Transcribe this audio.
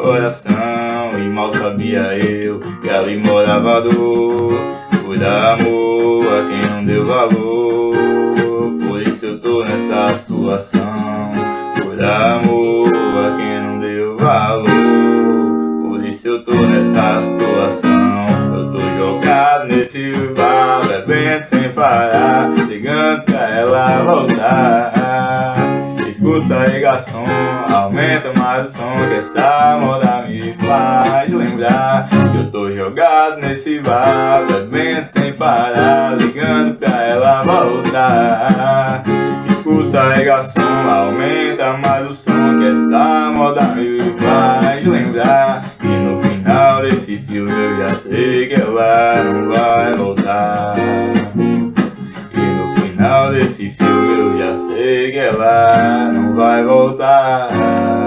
coração. E mal sabia eu que ali morava dor. Foi dar amor a quem não deu valor. Por isso eu tô nessa situação. Foi dar amor a quem não deu valor. Por isso eu tô nessa situação. Eu tô jogado nesse bar, bebendo sem parar, ligando pra ela voltar. Escuta aí, garçom, aumenta mais o som, que essa moda me faz lembrar que eu tô jogado nesse bar, bebendo sem parar, ligando pra ela voltar. Escuta aí, garçom, aumenta mais o som, que essa moda me faz lembrar que no final desse filme eu já sei que ela não vai voltar. E no final desse filme eu já sei que ela não vai voltar.